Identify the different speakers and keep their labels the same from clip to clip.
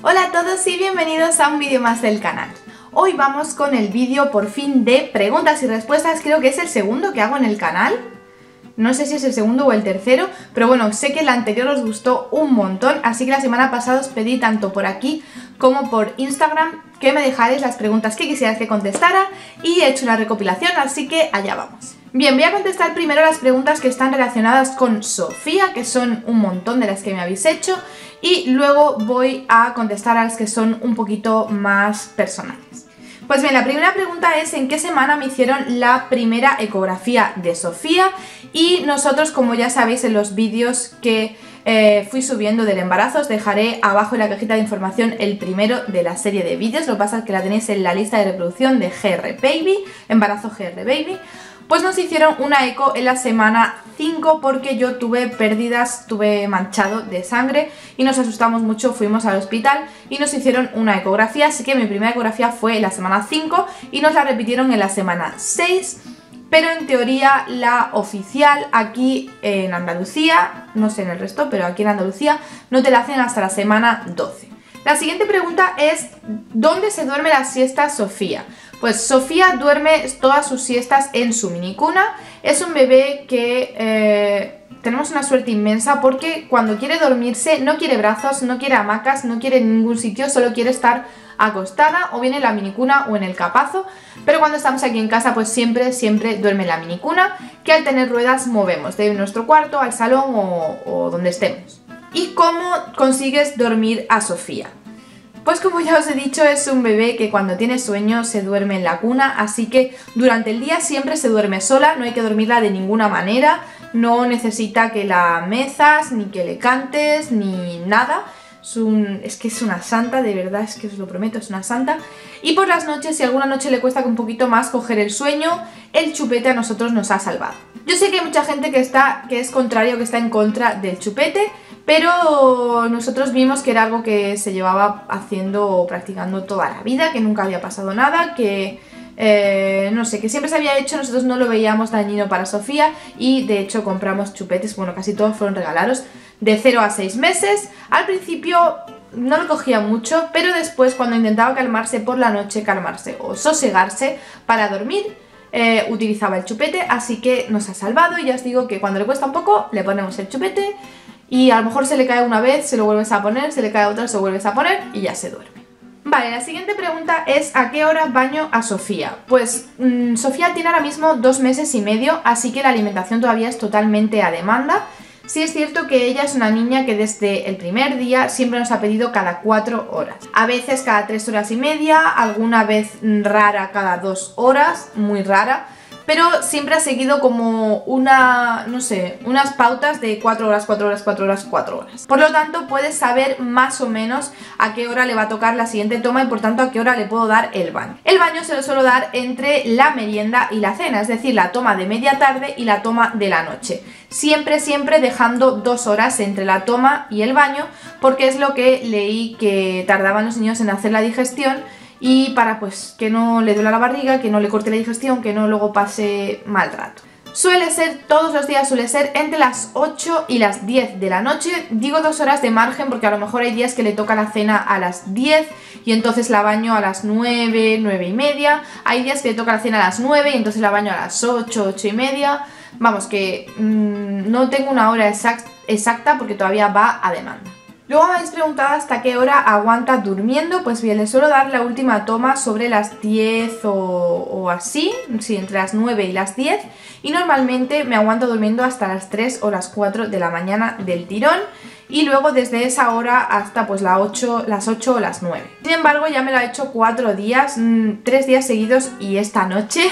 Speaker 1: Hola a todos y bienvenidos a un vídeo más del canal. Hoy vamos con el vídeo por fin de preguntas y respuestas, creo que es el segundo que hago en el canal. No sé si es el segundo o el tercero, pero bueno, sé que el anterior os gustó un montón, así que la semana pasada os pedí tanto por aquí como por Instagram que me dejarais las preguntas que quisierais que contestara y he hecho una recopilación, así que allá vamos. Bien, voy a contestar primero las preguntas que están relacionadas con Sofía, que son un montón de las que me habéis hecho, y luego voy a contestar a las que son un poquito más personales. Pues bien, la primera pregunta es ¿en qué semana me hicieron la primera ecografía de Sofía? Y nosotros, como ya sabéis en los vídeos que fui subiendo del embarazo, os dejaré abajo en la cajita de información el primero de la serie de vídeos, lo que pasa es que la tenéis en la lista de reproducción de GR Baby, embarazo GR Baby. Pues nos hicieron una eco en la semana 5 porque yo tuve pérdidas, tuve manchado de sangre y nos asustamos mucho, fuimos al hospital y nos hicieron una ecografía, así que mi primera ecografía fue en la semana 5 y nos la repitieron en la semana 6, pero en teoría la oficial aquí en Andalucía, no sé en el resto, pero aquí en Andalucía no te la hacen hasta la semana 12. La siguiente pregunta es ¿dónde se duerme la siesta Sofía? Pues Sofía duerme todas sus siestas en su minicuna. Es un bebé que tenemos una suerte inmensa porque cuando quiere dormirse no quiere brazos, no quiere hamacas, no quiere ningún sitio, solo quiere estar acostada o bien en la minicuna o en el capazo, pero cuando estamos aquí en casa pues siempre duerme en la minicuna, que al tener ruedas movemos de nuestro cuarto al salón o donde estemos. ¿Y cómo consigues dormir a Sofía? Pues como ya os he dicho, es un bebé que cuando tiene sueño se duerme en la cuna, así que durante el día siempre se duerme sola, no hay que dormirla de ninguna manera, no necesita que la mezas, ni que le cantes, ni nada. Es que es una santa, de verdad, es que os lo prometo, es una santa. Y por las noches, si alguna noche le cuesta un poquito más coger el sueño, el chupete a nosotros nos ha salvado. Yo sé que hay mucha gente que es contrario, que está en contra del chupete, pero nosotros vimos que era algo que se llevaba haciendo o practicando toda la vida, que nunca había pasado nada, que no sé, que siempre se había hecho, nosotros no lo veíamos dañino para Sofía y de hecho compramos chupetes, bueno, casi todos fueron regalados, de 0 a 6 meses. Al principio no lo cogía mucho, pero después cuando intentaba calmarse por la noche, calmarse o sosegarse para dormir, utilizaba el chupete, así que nos ha salvado y ya os digo que cuando le cuesta un poco le ponemos el chupete y a lo mejor se le cae una vez, se lo vuelves a poner, se le cae otra, se lo vuelves a poner y ya se duerme. Vale, la siguiente pregunta es ¿a qué hora baño a Sofía? Pues Sofía tiene ahora mismo 2 meses y medio, así que la alimentación todavía es totalmente a demanda. Sí es cierto que ella es una niña que desde el primer día siempre nos ha pedido cada 4 horas. A veces cada 3 horas y media, alguna vez rara cada 2 horas, muy rara. Pero siempre ha seguido como no sé, unas pautas de 4 horas, 4 horas, 4 horas, 4 horas. Por lo tanto, puedes saber más o menos a qué hora le va a tocar la siguiente toma y por tanto a qué hora le puedo dar el baño. El baño se lo suelo dar entre la merienda y la cena, es decir, la toma de media tarde y la toma de la noche. Siempre dejando 2 horas entre la toma y el baño, porque es lo que leí que tardaban los niños en hacer la digestión y para pues que no le duela la barriga, que no le corte la digestión, que no luego pase mal rato. Suele ser, todos los días suele ser entre las 8 y las 10 de la noche. Digo 2 horas de margen porque a lo mejor hay días que le toca la cena a las 10 y entonces la baño a las 9, 9 y media. Hay días que le toca la cena a las 9 y entonces la baño a las 8, 8 y media. Vamos, que no tengo una hora exacta porque todavía va a demanda. Luego me habéis preguntado hasta qué hora aguanta durmiendo. Pues bien, le suelo dar la última toma sobre las 10 o así, sí, entre las 9 y las 10, y normalmente me aguanto durmiendo hasta las 3 o las 4 de la mañana del tirón y luego desde esa hora hasta pues las 8 o las 9. Sin embargo, ya me lo ha hecho 4 días, 3 días seguidos y esta noche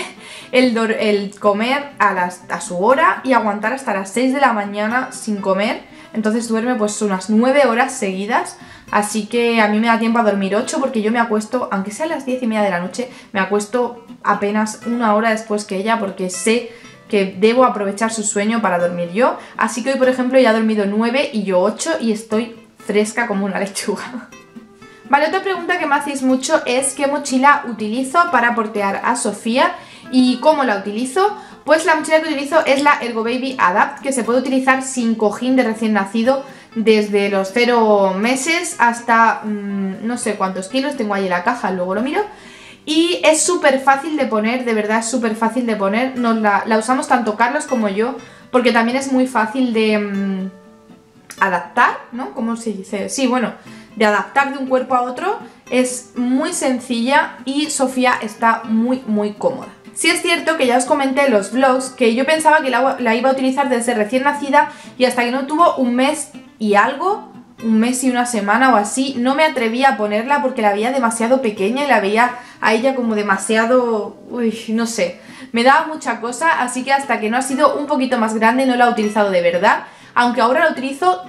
Speaker 1: el comer a su hora y aguantar hasta las 6 de la mañana sin comer. Entonces duerme pues unas 9 horas seguidas, así que a mí me da tiempo a dormir 8 porque yo me acuesto, aunque sea a las 10 y media de la noche, me acuesto apenas 1 hora después que ella porque sé que debo aprovechar su sueño para dormir yo. Así que hoy, por ejemplo, ya he dormido 9 y yo 8 y estoy fresca como una lechuga. Vale, otra pregunta que me hacéis mucho es ¿qué mochila utilizo para portear a Sofía y cómo la utilizo? Pues la mochila que utilizo es la Ergo Baby Adapt, que se puede utilizar sin cojín de recién nacido desde los 0 meses hasta no sé cuántos kilos, tengo ahí la caja, luego lo miro. Y es súper fácil de poner, de verdad es súper fácil de poner. La usamos tanto Carlos como yo, porque también es muy fácil de adaptar, ¿no? ¿Cómo se dice? Sí, bueno, de adaptar de un cuerpo a otro. Es muy sencilla y Sofía está muy, muy cómoda. Sí es cierto que ya os comenté en los vlogs que yo pensaba que la iba a utilizar desde recién nacida y hasta que no tuvo un mes y algo, un mes y una semana o así, no me atrevía a ponerla porque la veía demasiado pequeña y la veía a ella como demasiado... uy, no sé, me daba mucha cosa, así que hasta que no ha sido un poquito más grande no la he utilizado de verdad, aunque ahora la utilizo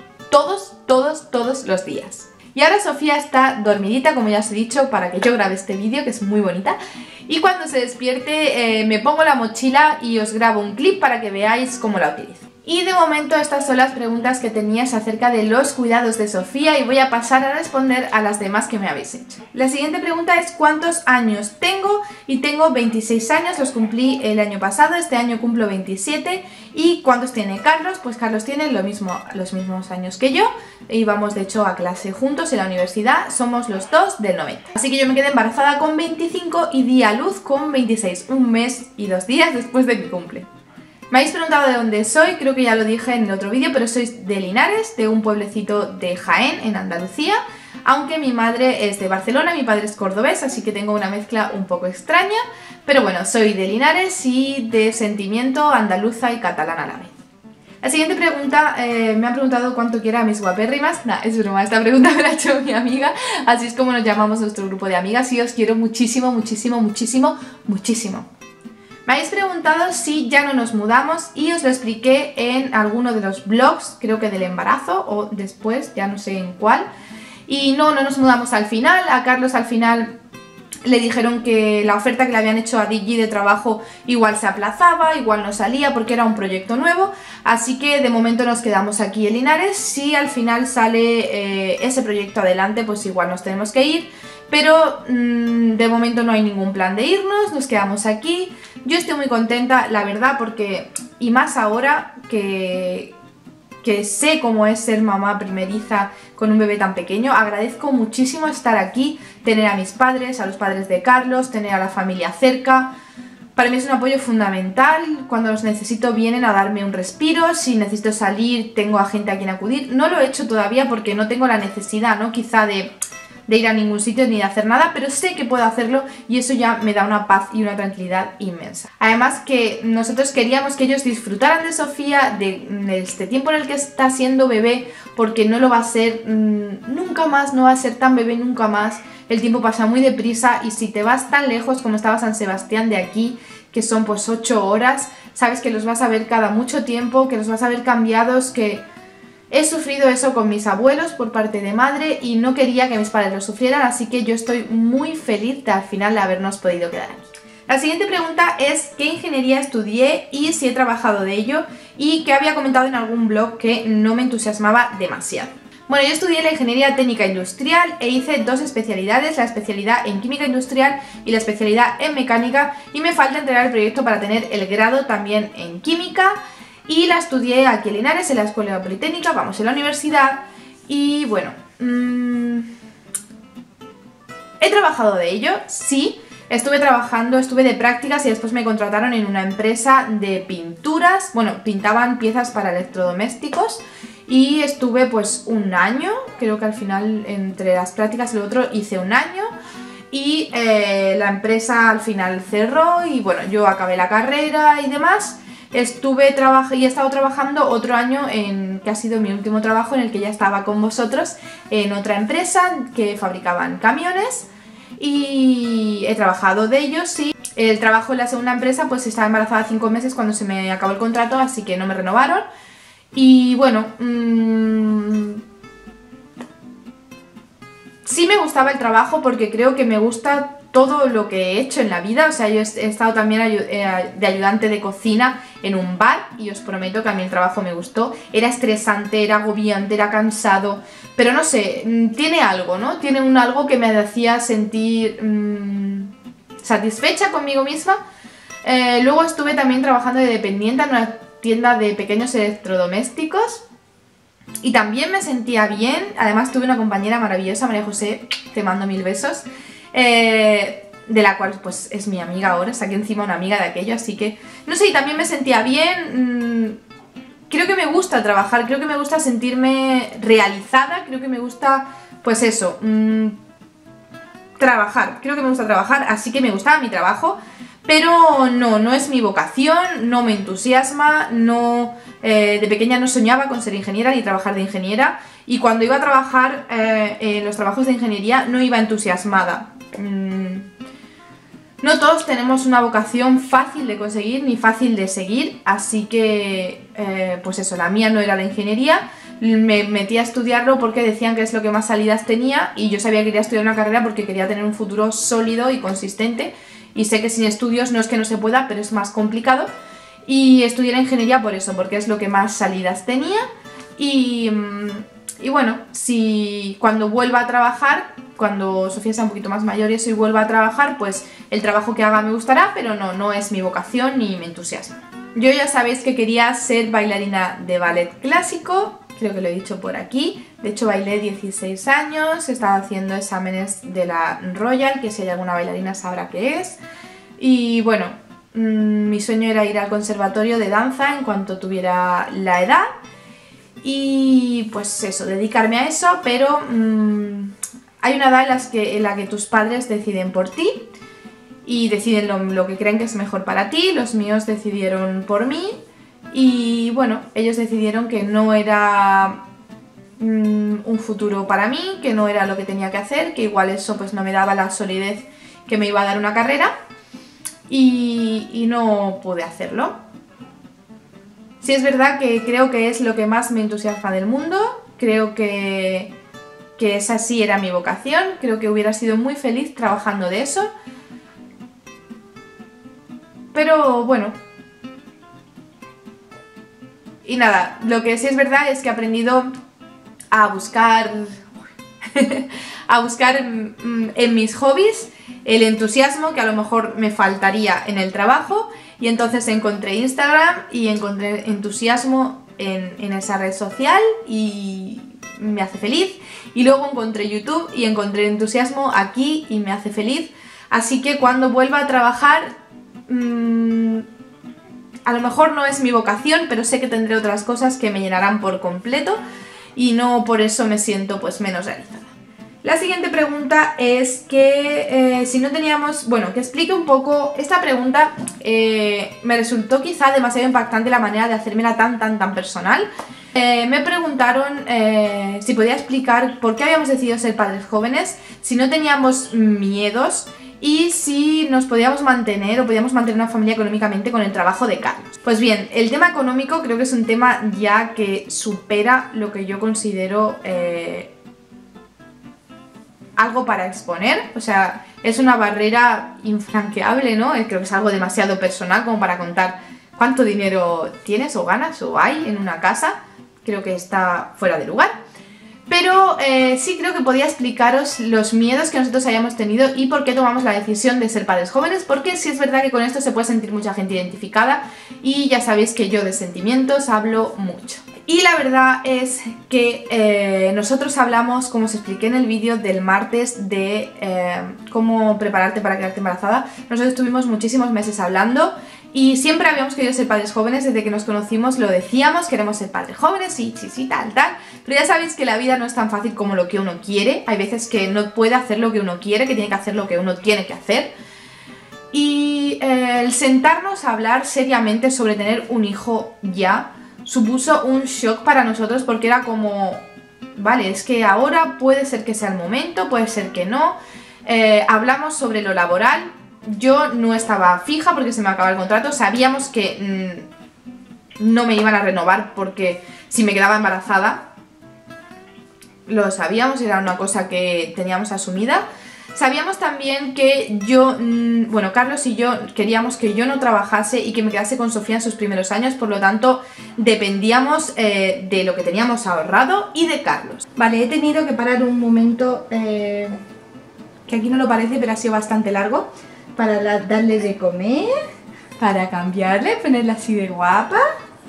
Speaker 1: todos los días. Y ahora Sofía está dormidita, como ya os he dicho, para que yo grabe este vídeo, que es muy bonita. Y cuando se despierte me pongo la mochila y os grabo un clip para que veáis cómo la utilizo. Y de momento estas son las preguntas que teníais acerca de los cuidados de Sofía y voy a pasar a responder a las demás que me habéis hecho. La siguiente pregunta es ¿cuántos años tengo? Y tengo 26 años, los cumplí el año pasado, este año cumplo 27. ¿Y cuántos tiene Carlos? Pues Carlos tiene los mismos años que yo y vamos de hecho a clase juntos en la universidad, somos los dos del 90. Así que yo me quedé embarazada con 25 y di a luz con 26, un mes y 2 días después de mi cumple. Me habéis preguntado de dónde soy, creo que ya lo dije en el otro vídeo, pero soy de Linares, de un pueblecito de Jaén, en Andalucía, aunque mi madre es de Barcelona, mi padre es cordobés, así que tengo una mezcla un poco extraña, pero bueno, soy de Linares y de sentimiento andaluza y catalana a la vez. La siguiente pregunta, me han preguntado cuánto quiero a mis guapérrimas. Nah, es broma, esta pregunta me la ha hecho mi amiga, así es como nos llamamos nuestro grupo de amigas y os quiero muchísimo, muchísimo, muchísimo, muchísimo. Me habéis preguntado si ya no nos mudamos y os lo expliqué en alguno de los vlogs, creo que del embarazo o después, ya no sé en cuál. Y no nos mudamos al final, a Carlos al final le dijeron que la oferta que le habían hecho a Digi de trabajo igual se aplazaba, igual no salía porque era un proyecto nuevo, así que de momento nos quedamos aquí en Linares. Si al final sale ese proyecto adelante, pues igual nos tenemos que ir, pero de momento no hay ningún plan de irnos, nos quedamos aquí. Yo estoy muy contenta, la verdad, porque, y más ahora que sé cómo es ser mamá primeriza con un bebé tan pequeño, agradezco muchísimo estar aquí, tener a mis padres, a los padres de Carlos, tener a la familia cerca. Para mí es un apoyo fundamental, cuando los necesito vienen a darme un respiro, si necesito salir tengo a gente a quien acudir. No lo he hecho todavía porque no tengo la necesidad, ¿no? Quizá de ir a ningún sitio ni de hacer nada, pero sé que puedo hacerlo y eso ya me da una paz y una tranquilidad inmensa. Además que nosotros queríamos que ellos disfrutaran de Sofía, de este tiempo en el que está siendo bebé, porque no lo va a ser nunca más, no va a ser tan bebé nunca más. El tiempo pasa muy deprisa y si te vas tan lejos como estaba San Sebastián de aquí, que son pues 8 horas, sabes que los vas a ver cada mucho tiempo, que los vas a ver cambiados, que... He sufrido eso con mis abuelos por parte de madre y no quería que mis padres lo sufrieran, así que yo estoy muy feliz de al final de habernos podido quedar aquí. La siguiente pregunta es ¿qué ingeniería estudié y si he trabajado de ello? Y que había comentado en algún blog que no me entusiasmaba demasiado. Bueno, yo estudié la Ingeniería Técnica Industrial e hice 2 especialidades, la especialidad en Química Industrial y la especialidad en Mecánica, y me falta entregar el proyecto para tener el grado también en Química. Y la estudié aquí en Linares, en la Escuela Politécnica, vamos, en la universidad. Y bueno, he trabajado de ello, sí. Estuve de prácticas y después me contrataron en una empresa de pinturas. Bueno, pintaban piezas para electrodomésticos. Y estuve pues un año, creo que al final entre las prácticas y lo otro hice un año. Y la empresa al final cerró y bueno, yo acabé la carrera y demás. Y he estado trabajando otro año que ha sido mi último trabajo, en el que ya estaba con vosotros en otra empresa que fabricaban camiones y he trabajado de ellos, sí. El trabajo en la segunda empresa, pues estaba embarazada 5 meses cuando se me acabó el contrato, así que no me renovaron. Y bueno, sí me gustaba el trabajo porque creo que me gusta todo lo que he hecho en la vida. O sea, yo he estado también de ayudante de cocina en un bar y os prometo que a mí el trabajo me gustó. Era estresante, era agobiante, era cansado, pero no sé, tiene algo, ¿no? Tiene algo que me hacía sentir satisfecha conmigo misma. Luego estuve también trabajando de dependiente en una tienda de pequeños electrodomésticos Y también me sentía bien, además tuve una compañera maravillosa, María José, te mando 1000 besos, de la cual pues es mi amiga ahora, saqué encima una amiga de aquello, así que, no sé, y también me sentía bien, creo que me gusta trabajar, creo que me gusta sentirme realizada, creo que me gusta, pues eso, trabajar, creo que me gusta trabajar, así que me gustaba mi trabajo, pero no es mi vocación, no me entusiasma, no, de pequeña no soñaba con ser ingeniera ni trabajar de ingeniera, y cuando iba a trabajar en los trabajos de ingeniería no iba entusiasmada. No todos tenemos una vocación fácil de conseguir ni fácil de seguir, así que, pues eso, la mía no era la ingeniería. Me metí a estudiarlo porque decían que es lo que más salidas tenía y yo sabía que quería estudiar una carrera porque quería tener un futuro sólido y consistente, y sé que sin estudios no es que no se pueda, pero es más complicado, y estudié la ingeniería por eso, porque es lo que más salidas tenía. Y bueno, si cuando vuelva a trabajar, cuando Sofía sea un poquito más mayor y eso y vuelva a trabajar, pues el trabajo que haga me gustará, pero no es mi vocación ni me entusiasma. Yo ya sabéis que quería ser bailarina de ballet clásico, creo que lo he dicho por aquí. De hecho bailé 16 años, estaba haciendo exámenes de la Royal, que si hay alguna bailarina sabrá qué es. Y bueno, mi sueño era ir al conservatorio de danza en cuanto tuviera la edad. Y pues eso, dedicarme a eso, pero hay una edad en la que tus padres deciden por ti y deciden lo que creen que es mejor para ti. Los míos decidieron por mí y bueno, ellos decidieron que no era un futuro para mí, que no era lo que tenía que hacer, que igual eso pues no me daba la solidez que me iba a dar una carrera y no pude hacerlo. Sí es verdad que creo que es lo que más me entusiasma del mundo, creo que esa sí era mi vocación, creo que hubiera sido muy feliz trabajando de eso, pero bueno. Y nada, lo que sí es verdad es que he aprendido a buscar en mis hobbies el entusiasmo que a lo mejor me faltaría en el trabajo, y entonces encontré Instagram y encontré entusiasmo en esa red social y me hace feliz, y luego encontré YouTube y encontré entusiasmo aquí y me hace feliz, así que cuando vuelva a trabajar a lo mejor no es mi vocación, pero sé que tendré otras cosas que me llenarán por completo y no por eso me siento pues menos realizada. La siguiente pregunta es que si no teníamos... Bueno, que explique un poco... Esta pregunta me resultó quizá demasiado impactante la manera de hacérmela tan personal. Me preguntaron si podía explicar por qué habíamos decidido ser padres jóvenes, si no teníamos miedos y si nos podíamos mantener o podíamos mantener una familia económicamente con el trabajo de Carlos. Pues bien, el tema económico creo que es un tema ya que supera lo que yo considero algo para exponer, o sea, es una barrera infranqueable, ¿no? Creo que es algo demasiado personal como para contar cuánto dinero tienes o ganas o hay en una casa, creo que está fuera de lugar. Pero sí creo que podía explicaros los miedos que nosotros hayamos tenido y por qué tomamos la decisión de ser padres jóvenes, porque sí es verdad que con esto se puede sentir mucha gente identificada y ya sabéis que yo de sentimientos hablo mucho. Y la verdad es que nosotros hablamos, como os expliqué en el vídeo del martes, de cómo prepararte para quedarte embarazada. Nosotros estuvimos muchísimos meses hablando y siempre habíamos querido ser padres jóvenes, desde que nos conocimos lo decíamos, queremos ser padres jóvenes, sí, tal, pero ya sabéis que la vida no es tan fácil como lo que uno quiere, hay veces que no puede hacer lo que uno quiere, que tiene que hacer lo que uno tiene que hacer, y el sentarnos a hablar seriamente sobre tener un hijo ya supuso un shock para nosotros, porque era como, vale, es que ahora puede ser que sea el momento, puede ser que no, hablamos sobre lo laboral. Yo no estaba fija porque se me acababa el contrato, sabíamos que no me iban a renovar porque si me quedaba embarazada, lo sabíamos, era una cosa que teníamos asumida. Sabíamos también que yo, bueno, Carlos y yo queríamos que yo no trabajase y que me quedase con Sofía en sus primeros años, por lo tanto dependíamos de lo que teníamos ahorrado y de Carlos. Vale, he tenido que parar un momento, que aquí no lo parece, pero ha sido bastante largo, para darle de comer, para cambiarle, ponerla así de guapa.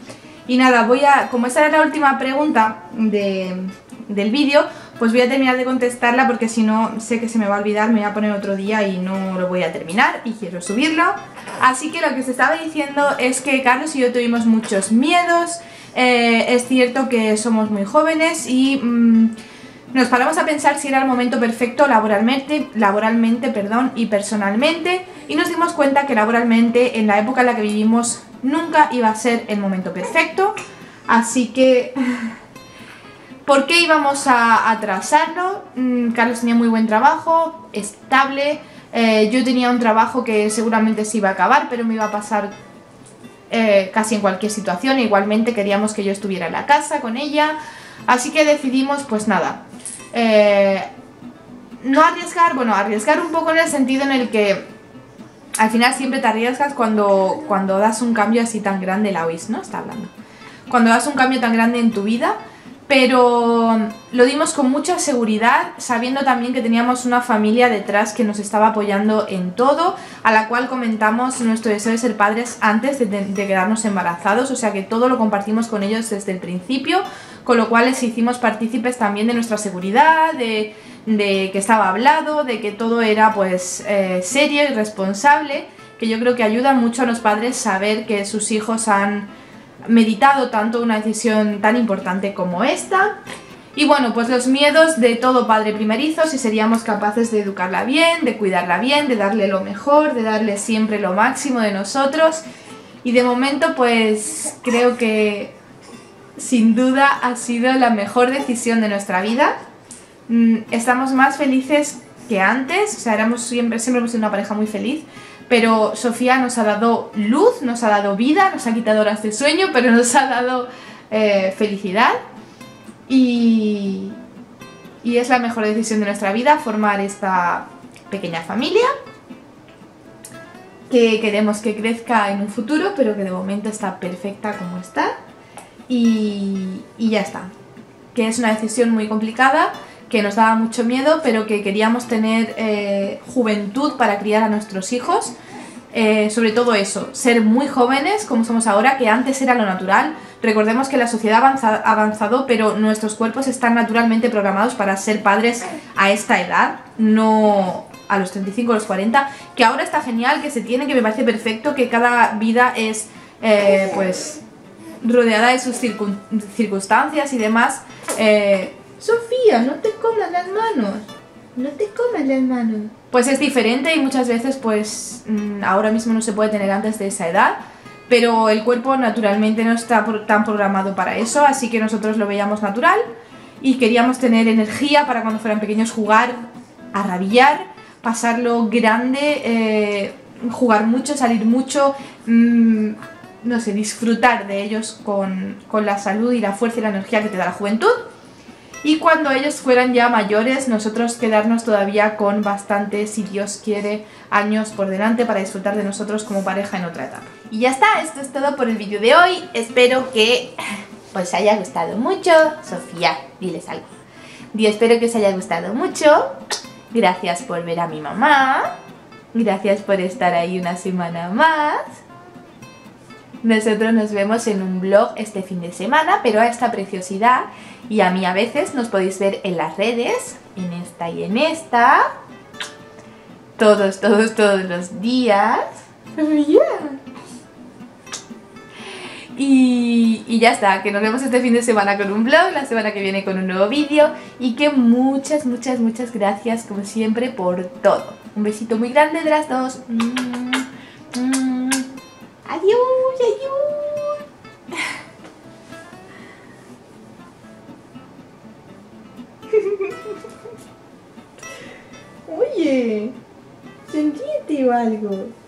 Speaker 1: Y nada, como esta era la última pregunta del vídeo, pues voy a terminar de contestarla porque si no sé que se me va a olvidar, me voy a poner otro día y no lo voy a terminar y quiero subirlo. Así que lo que os estaba diciendo es que Carlos y yo tuvimos muchos miedos. Es cierto que somos muy jóvenes y nos paramos a pensar si era el momento perfecto laboralmente, y personalmente, y nos dimos cuenta que laboralmente, en la época en la que vivimos, nunca iba a ser el momento perfecto. Así que ¿por qué íbamos a atrasarlo? Carlos tenía muy buen trabajo, estable. Yo tenía un trabajo que seguramente se iba a acabar, pero me iba a pasar casi en cualquier situación. Igualmente queríamos que yo estuviera en la casa con ella. Así que decidimos, pues nada, no arriesgar, bueno, arriesgar un poco en el sentido en el que al final siempre te arriesgas cuando das un cambio así tan grande. La oís, ¿no? Está hablando. Cuando das un cambio tan grande en tu vida. Pero lo dimos con mucha seguridad, sabiendo también que teníamos una familia detrás que nos estaba apoyando en todo, a la cual comentamos nuestro deseo de ser padres antes de quedarnos embarazados, o sea que todo lo compartimos con ellos desde el principio, con lo cual les hicimos partícipes también de nuestra seguridad, de que estaba hablado, de que todo era pues serio y responsable, que yo creo que ayuda mucho a los padres saber que sus hijos han meditado tanto una decisión tan importante como esta. Y bueno, pues los miedos de todo padre primerizo, si seríamos capaces de educarla bien, de cuidarla bien, de darle lo mejor, de darle siempre lo máximo de nosotros. Y de momento pues creo que sin duda ha sido la mejor decisión de nuestra vida. Estamos más felices que antes, o sea, siempre hemos sido una pareja muy feliz. Pero Sofía nos ha dado luz, nos ha dado vida, nos ha quitado horas de sueño, pero nos ha dado felicidad. Y es la mejor decisión de nuestra vida formar esta pequeña familia que queremos que crezca en un futuro, pero que de momento está perfecta como está. Y ya está. Que es una decisión muy complicada, que nos daba mucho miedo, pero que queríamos tener juventud para criar a nuestros hijos. Sobre todo eso, ser muy jóvenes como somos ahora, que antes era lo natural. Recordemos que la sociedad ha avanzado, pero nuestros cuerpos están naturalmente programados para ser padres a esta edad, no a los 35 o los 40, que ahora está genial, que me parece perfecto, que cada vida es pues rodeada de sus circunstancias y demás. Sofía, no te comas las manos. No te comas las manos. Pues es diferente y muchas veces pues ahora mismo no se puede tener antes de esa edad, pero el cuerpo naturalmente no está tan programado para eso, así que nosotros lo veíamos natural y queríamos tener energía para cuando fueran pequeños jugar, a rabillar, pasarlo grande, jugar mucho, salir mucho, no sé, disfrutar de ellos con la salud y la fuerza y la energía que te da la juventud. Y cuando ellos fueran ya mayores, nosotros quedarnos todavía con bastantes, si Dios quiere, años por delante para disfrutar de nosotros como pareja en otra etapa. Y ya está, esto es todo por el vídeo de hoy. Espero que os haya gustado mucho. Sofía, diles algo. Espero que os haya gustado mucho. Gracias por ver a mi mamá. Gracias por estar ahí una semana más. Nosotros nos vemos en un vlog este fin de semana, pero a esta preciosidad y a mí a veces nos podéis ver en las redes, en esta y en esta, todos los días. Y ya está, que nos vemos este fin de semana con un vlog, la semana que viene con un nuevo vídeo y que muchas gracias como siempre por todo. Un besito muy grande de las dos. Adiós, adiós. Oye, sentite o algo.